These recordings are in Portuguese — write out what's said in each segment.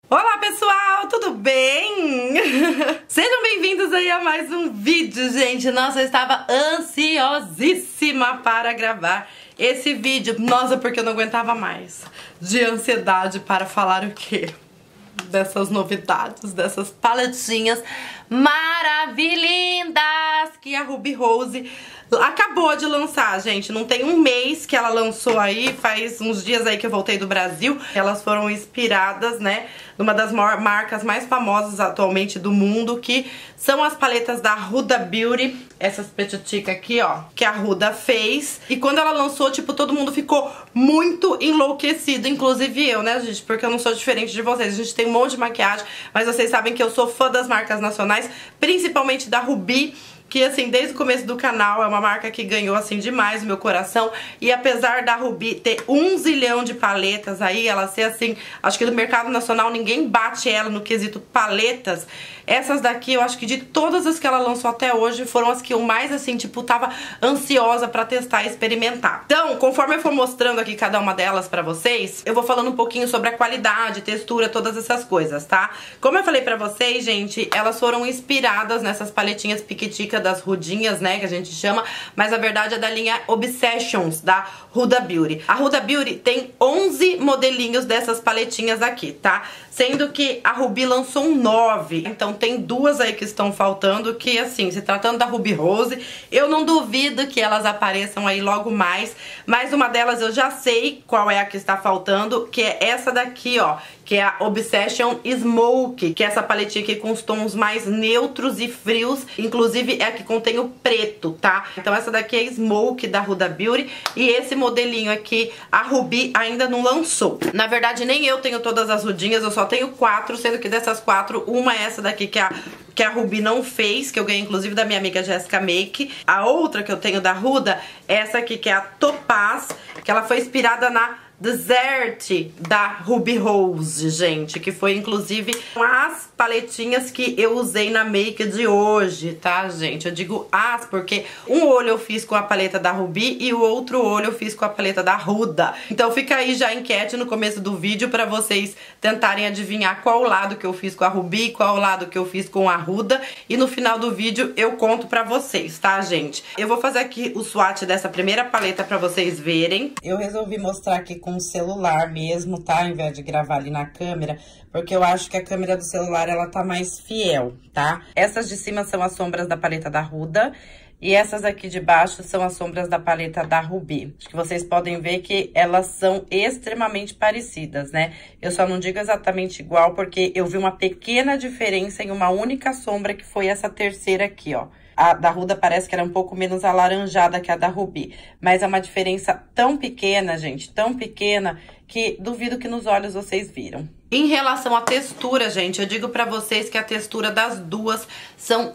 Olá pessoal, tudo bem? Sejam bem-vindos aí a mais um vídeo, gente. Nossa, eu estava ansiosíssima para gravar esse vídeo. Nossa, porque eu não aguentava mais de ansiedade para falar o quê? Dessas novidades, dessas paletinhas maravilhindas que a Ruby Rose acabou de lançar, gente. Não tem um mês que ela lançou aí, faz uns dias aí que eu voltei do Brasil. Elas foram inspiradas, né, numa das marcas mais famosas atualmente do mundo, que são as paletas da Huda Beauty. Essas petutica aqui, ó, que a Huda fez. E quando ela lançou, tipo, todo mundo ficou muito enlouquecido, inclusive eu, né, gente? Porque eu não sou diferente de vocês. A gente tem um monte de maquiagem, mas vocês sabem que eu sou fã das marcas nacionais, principalmente da Ruby, que assim, desde o começo do canal é uma marca que ganhou assim demais o meu coração. E apesar da Ruby ter 1 zilhão de paletas aí, ela ser assim, acho que no mercado nacional ninguém bate ela no quesito paletas. Essas daqui, eu acho que de todas as que ela lançou até hoje, foram as que eu mais, assim, tipo, tava ansiosa pra testar e experimentar. Então, conforme eu for mostrando aqui cada uma delas pra vocês, eu vou falando um pouquinho sobre a qualidade, textura, todas essas coisas, tá? Como eu falei pra vocês, gente, elas foram inspiradas nessas paletinhas piquitica das Rudinhas, né, que a gente chama, mas a verdade é da linha Obsessions, da Huda Beauty. A Huda Beauty tem 11 modelinhos dessas paletinhas aqui, tá? Sendo que a Ruby lançou 9, então tem 2 aí que estão faltando, que assim, se tratando da Ruby Rose, eu não duvido que elas apareçam aí logo mais, mas uma delas eu já sei qual é a que está faltando, que é essa daqui, ó, que é a Obsession Smoke, que é essa paletinha aqui com os tons mais neutros e frios, inclusive é a que contém o preto, tá? Então essa daqui é a Smoke da Huda Beauty, e esse modelinho aqui a Ruby ainda não lançou. Na verdade, nem eu tenho todas as Rudinhas, eu só tenho 4, sendo que dessas 4, uma é essa daqui que a Ruby não fez, que eu ganhei inclusive da minha amiga Jessica Make. A outra que eu tenho da Huda é essa aqui, que é a Topaz, que ela foi inspirada na Desert da Ruby Rose, gente, que foi inclusive as paletinhas que eu usei na make de hoje, tá, gente? Eu digo as porque um olho eu fiz com a paleta da Ruby e o outro olho eu fiz com a paleta da Huda. Então fica aí já a enquete no começo do vídeo pra vocês tentarem adivinhar qual lado que eu fiz com a Ruby, qual lado que eu fiz com a Huda, e no final do vídeo eu conto pra vocês, tá, gente? Eu vou fazer aqui o swatch dessa primeira paleta pra vocês verem. Eu resolvi mostrar aqui com o celular mesmo, tá? Ao invés de gravar ali na câmera, porque eu acho que a câmera do celular, ela tá mais fiel, tá? Essas de cima são as sombras da paleta da Huda, e essas aqui de baixo são as sombras da paleta da Ruby. Acho que vocês podem ver que elas são extremamente parecidas, né? Eu só não digo exatamente igual, porque eu vi uma pequena diferença em uma única sombra, que foi essa terceira aqui, ó. A da Huda parece que era um pouco menos alaranjada que a da Ruby. Mas é uma diferença tão pequena, gente, tão pequena, que duvido que nos olhos vocês viram. Em relação à textura, gente, eu digo pra vocês que a textura das duas são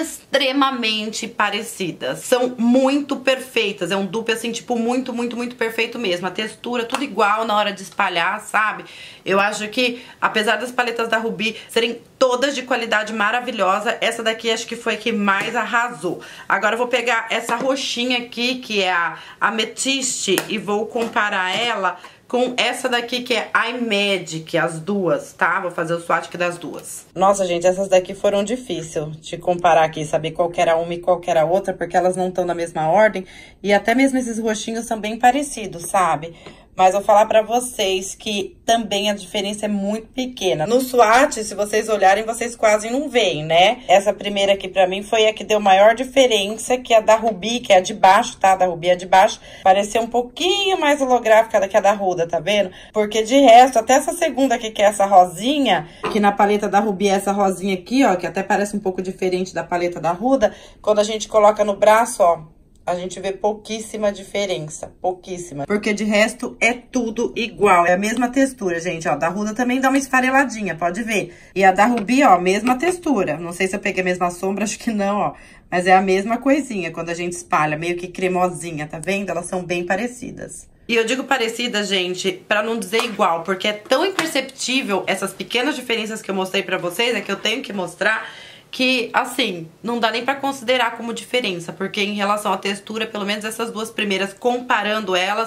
extremamente parecidas. São muito perfeitas, é um dupe assim, tipo, muito, muito, muito perfeito mesmo. A textura, tudo igual na hora de espalhar, sabe? Eu acho que, apesar das paletas da Ruby serem todas de qualidade maravilhosa, essa daqui acho que foi a que mais arrasou. Agora eu vou pegar essa roxinha aqui, que é a Amethyst, e vou comparar ela com essa daqui, que é iMagic, as duas, tá? Vou fazer o swatch aqui das duas. Nossa, gente, essas daqui foram difíceis de comparar aqui, saber qual que era uma e qual que era outra, porque elas não estão na mesma ordem. E até mesmo esses roxinhos são bem parecidos, sabe? Mas eu vou falar pra vocês que também a diferença é muito pequena. No swatch, se vocês olharem, vocês quase não veem, né? Essa primeira aqui pra mim foi a que deu maior diferença, que a da Ruby, que é a de baixo, tá? Da Ruby é de baixo. Pareceu um pouquinho mais holográfica do que a da Huda, tá vendo? Porque de resto, até essa segunda aqui, que é essa rosinha, que na paleta da Ruby é essa rosinha aqui, ó, que até parece um pouco diferente da paleta da Huda. Quando a gente coloca no braço, ó, a gente vê pouquíssima diferença, pouquíssima. Porque de resto é tudo igual, é a mesma textura, gente, ó. Da Huda também dá uma esfareladinha, pode ver. E a da Ruby, ó, mesma textura. Não sei se eu peguei a mesma sombra, acho que não, ó. Mas é a mesma coisinha, quando a gente espalha, meio que cremosinha, tá vendo? Elas são bem parecidas. E eu digo parecida, gente, pra não dizer igual, porque é tão imperceptível essas pequenas diferenças que eu mostrei pra vocês, é que eu tenho que mostrar, que, assim, não dá nem pra considerar como diferença, porque em relação à textura, pelo menos essas duas primeiras, comparando elas,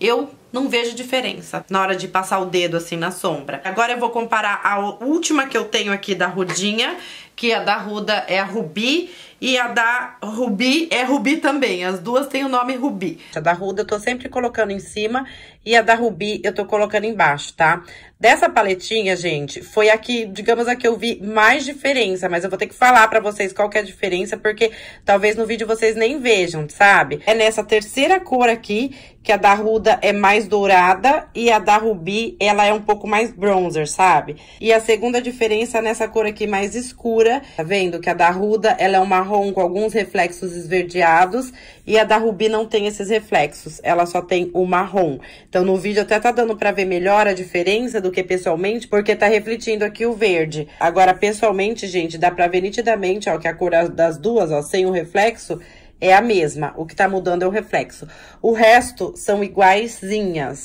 eu não vejo diferença na hora de passar o dedo assim na sombra. Agora eu vou comparar a última que eu tenho aqui da Rudinha, que a da Huda é a Ruby e a da Ruby é Ruby também. As duas têm o nome Ruby. A da Huda eu tô sempre colocando em cima e a da Ruby eu tô colocando embaixo, tá? Dessa paletinha, gente, foi aqui, digamos, a que eu vi mais diferença, mas eu vou ter que falar pra vocês qual que é a diferença, porque talvez no vídeo vocês nem vejam, sabe? É nessa terceira cor aqui, que a da Huda é mais dourada e a da Ruby, ela é um pouco mais bronzer, sabe? E a segunda diferença é nessa cor aqui mais escura, tá vendo? Que a da Huda, ela é um marrom com alguns reflexos esverdeados e a da Ruby não tem esses reflexos, ela só tem o marrom. Então, no vídeo até tá dando pra ver melhor a diferença do que pessoalmente, porque tá refletindo aqui o verde. Agora, pessoalmente, gente, dá pra ver nitidamente, ó, que a cor das duas, ó, sem o reflexo, é a mesma, o que tá mudando é o reflexo. O resto são iguaizinhas,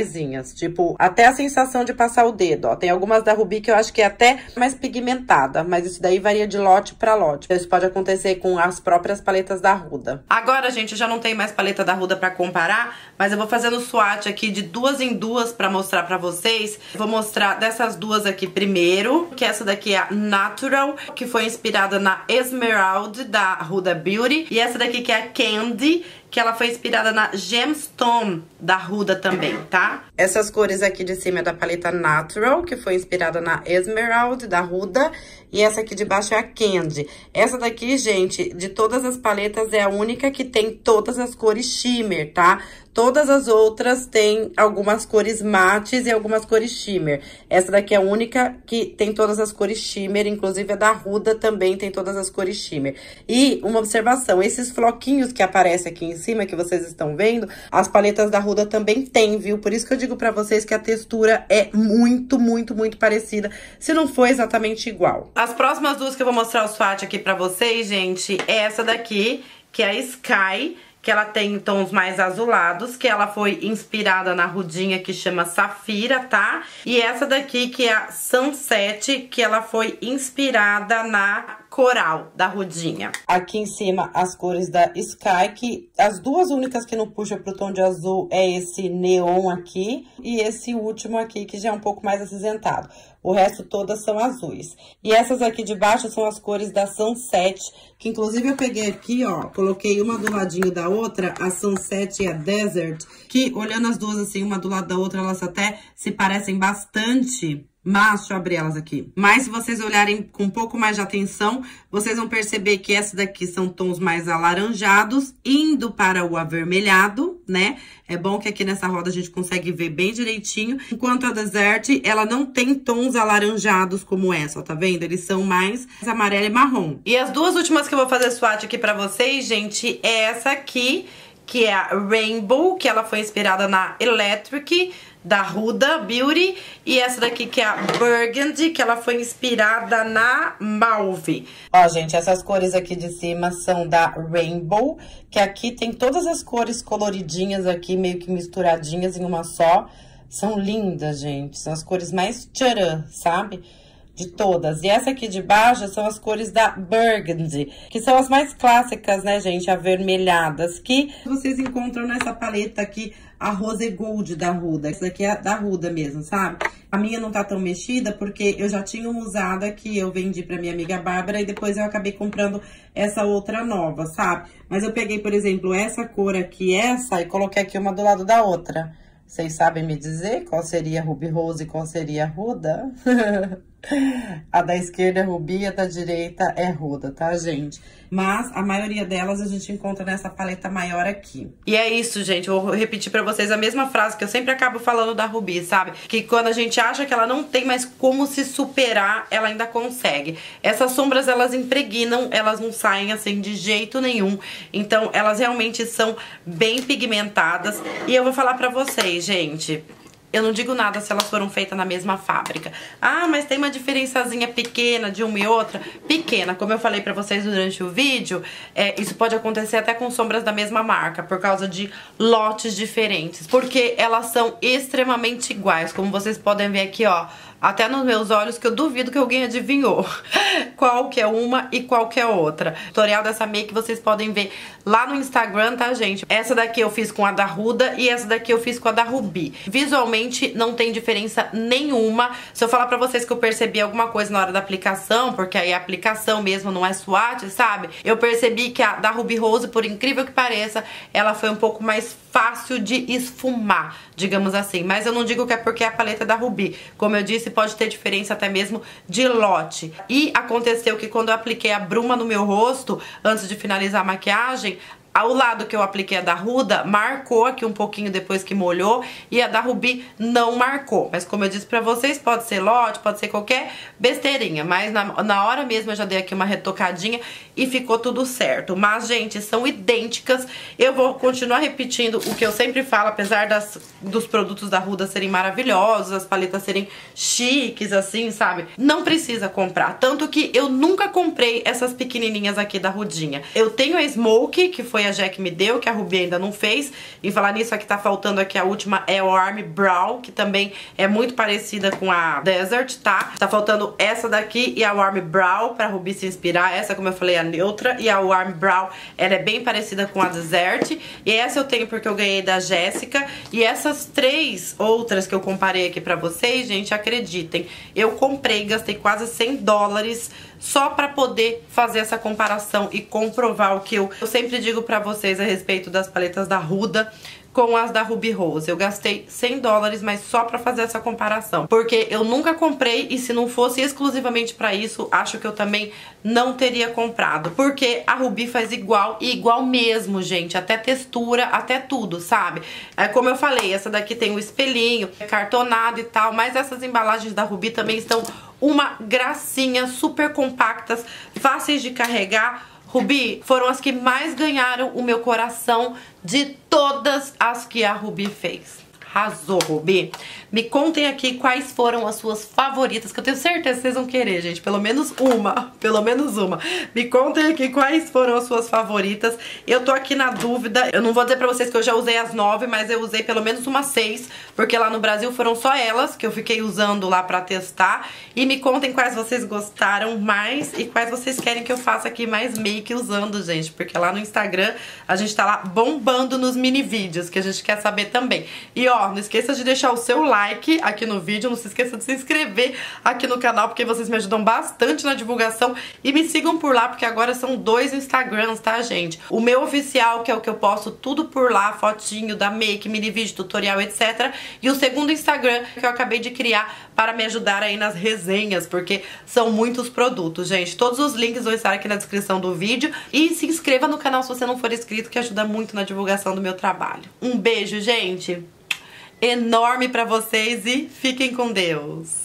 tipo, até a sensação de passar o dedo, ó. Tem algumas da Ruby que eu acho que é até mais pigmentada, mas isso daí varia de lote pra lote. Isso pode acontecer com as próprias paletas da Huda. Agora, gente, eu já não tenho mais paleta da Huda pra comparar, mas eu vou fazendo swatch aqui de duas em duas pra mostrar pra vocês. Vou mostrar dessas duas aqui primeiro, que essa daqui é a Natural, que foi inspirada na Esmeralda da Huda Beauty, e essa daqui que é a Candy, que ela foi inspirada na Gemstone da Huda também, tá? Essas cores aqui de cima é da paleta Natural, que foi inspirada na Esmeralda da Huda, e essa aqui de baixo é a Candy. Essa daqui, gente, de todas as paletas é a única que tem todas as cores shimmer, tá? Todas as outras têm algumas cores mates e algumas cores shimmer. Essa daqui é a única que tem todas as cores shimmer, inclusive a da Huda também tem todas as cores shimmer. E uma observação, esses floquinhos que aparecem aqui em cima, que vocês estão vendo, as paletas da Huda também tem, viu? Por isso que eu digo pra vocês que a textura é muito, muito, muito parecida, se não for exatamente igual. As próximas duas que eu vou mostrar o swatch aqui pra vocês, gente, é essa daqui, que é a Sky, que ela tem tons mais azulados, que ela foi inspirada na Rudinha, que chama Safira, tá? E essa daqui, que é a Sunset, que ela foi inspirada na Coral, da Rudinha. Aqui em cima, as cores da Sky, que as duas únicas que não puxam pro tom de azul é esse neon aqui e esse último aqui, que já é um pouco mais acinzentado. O resto todas são azuis. E essas aqui de baixo são as cores da Sunset, que inclusive eu peguei aqui, ó, coloquei uma do ladinho da outra, a Sunset e a Desert, que olhando as duas assim, uma do lado da outra, elas até se parecem bastante. Mas, deixa eu abrir elas aqui. Mas se vocês olharem com um pouco mais de atenção, vocês vão perceber que essa daqui são tons mais alaranjados, indo para o avermelhado, né? É bom que aqui nessa roda a gente consegue ver bem direitinho. Enquanto a Desert, ela não tem tons alaranjados como essa, ó, tá vendo? Eles são mais amarelo e marrom. E as duas últimas que eu vou fazer swatch aqui pra vocês, gente, é essa aqui, que é a Rainbow, que ela foi inspirada na Electric, da Huda Beauty, e essa daqui que é a Burgundy, que ela foi inspirada na Mauve. Ó, gente, essas cores aqui de cima são da Rainbow, que aqui tem todas as cores coloridinhas aqui, meio que misturadinhas em uma só. São lindas, gente, são as cores mais tcharam, sabe? De todas. E essa aqui de baixo são as cores da Burgundy, que são as mais clássicas, né, gente? Avermelhadas, que vocês encontram nessa paleta aqui, a Rose Gold da Huda. Essa daqui é da Huda mesmo, sabe? A minha não tá tão mexida, porque eu já tinha uma usada que eu vendi pra minha amiga Bárbara e depois eu acabei comprando essa outra nova, sabe? Mas eu peguei, por exemplo, essa cor aqui, essa, e coloquei aqui uma do lado da outra. Vocês sabem me dizer qual seria a Ruby Rose e qual seria a Huda? A da esquerda é Ruby, a da direita é Huda, tá, gente? Mas a maioria delas a gente encontra nessa paleta maior aqui. E é isso, gente. Eu vou repetir pra vocês a mesma frase que eu sempre acabo falando da Ruby, sabe? Que quando a gente acha que ela não tem mais como se superar, ela ainda consegue. Essas sombras, elas impregnam, elas não saem assim de jeito nenhum. Então, elas realmente são bem pigmentadas. E eu vou falar pra vocês, gente, eu não digo nada se elas foram feitas na mesma fábrica. Ah, mas tem uma diferençazinha pequena de uma e outra. Pequena, como eu falei pra vocês durante o vídeo, isso pode acontecer até com sombras da mesma marca, por causa de lotes diferentes. Porque elas são extremamente iguais, como vocês podem ver aqui, ó. até nos meus olhos, que eu duvido que alguém adivinhou qual que é uma e qual que é outra. O tutorial dessa make vocês podem ver lá no Instagram, tá, gente? Essa daqui eu fiz com a da Huda e essa daqui eu fiz com a da Rubi. Visualmente não tem diferença nenhuma. Se eu falar pra vocês que eu percebi alguma coisa na hora da aplicação, porque aí a aplicação mesmo não é swatch, sabe? Eu percebi que a da Ruby Rose, por incrível que pareça, ela foi um pouco mais fácil de esfumar, digamos assim. Mas eu não digo que é porque é a paleta da Rubi. Como eu disse, pode ter diferença até mesmo de lote. E aconteceu que quando eu apliquei a bruma no meu rosto, antes de finalizar a maquiagem, ao lado que eu apliquei a da Huda, marcou aqui um pouquinho depois que molhou, e a da Rubi não marcou. Mas como eu disse pra vocês, pode ser lote, pode ser qualquer besteirinha. Mas na hora mesmo eu já dei aqui uma retocadinha e ficou tudo certo. Mas, gente, são idênticas. Eu vou continuar repetindo o que eu sempre falo, apesar dos produtos da Huda serem maravilhosos, as paletas serem chiques, assim, sabe? Não precisa comprar. Tanto que eu nunca comprei essas pequenininhas aqui da Rudinha. Eu tenho a Smoke, que foi a Jack me deu, que a Rubi ainda não fez. E falar nisso, aqui tá faltando aqui a última, é o Warm Brow, que também é muito parecida com a Desert, tá? Tá faltando essa daqui e a Warm Brow pra Rubi se inspirar. Essa, como eu falei, é a neutra, e a Warm Brow, ela é bem parecida com a Desert. E essa eu tenho porque eu ganhei da Jéssica. E essas três outras que eu comparei aqui pra vocês, gente, acreditem, eu comprei, gastei quase $100 só pra poder fazer essa comparação e comprovar o que eu sempre digo pra vocês a respeito das paletas da Huda com as da Ruby Rose. Eu gastei $100, mas só pra fazer essa comparação. Porque eu nunca comprei e se não fosse exclusivamente pra isso, acho que eu também não teria comprado. Porque a Ruby faz igual e igual mesmo, gente. Até textura, até tudo, sabe? É como eu falei, essa daqui tem o espelhinho, é cartonado e tal, mas essas embalagens da Ruby também estão uma gracinha, super compactas, fáceis de carregar. Rubi, foram as que mais ganharam o meu coração de todas as que a Rubi fez. Arrasou, Rubi. Me contem aqui quais foram as suas favoritas, que eu tenho certeza que vocês vão querer, gente. Pelo menos uma. Pelo menos uma. Me contem aqui quais foram as suas favoritas. Eu tô aqui na dúvida. Eu não vou dizer pra vocês que eu já usei as 9, mas eu usei pelo menos umas 6. Porque lá no Brasil foram só elas que eu fiquei usando lá pra testar. E me contem quais vocês gostaram mais e quais vocês querem que eu faça aqui mais make usando, gente. Porque lá no Instagram a gente tá lá bombando nos mini vídeos, que a gente quer saber também. E ó, não esqueça de deixar o seu like aqui no vídeo, não se esqueça de se inscrever aqui no canal, porque vocês me ajudam bastante na divulgação. E me sigam por lá, porque agora são 2 Instagrams, tá, gente? O meu oficial, que é o que eu posto tudo por lá, fotinho da make, mini vídeo, tutorial, etc. E o segundo Instagram, que eu acabei de criar para me ajudar aí nas resenhas, porque são muitos produtos, gente. Todos os links vão estar aqui na descrição do vídeo. E se inscreva no canal se você não for inscrito, que ajuda muito na divulgação do meu trabalho. Um beijo, gente! Enorme pra vocês e fiquem com Deus!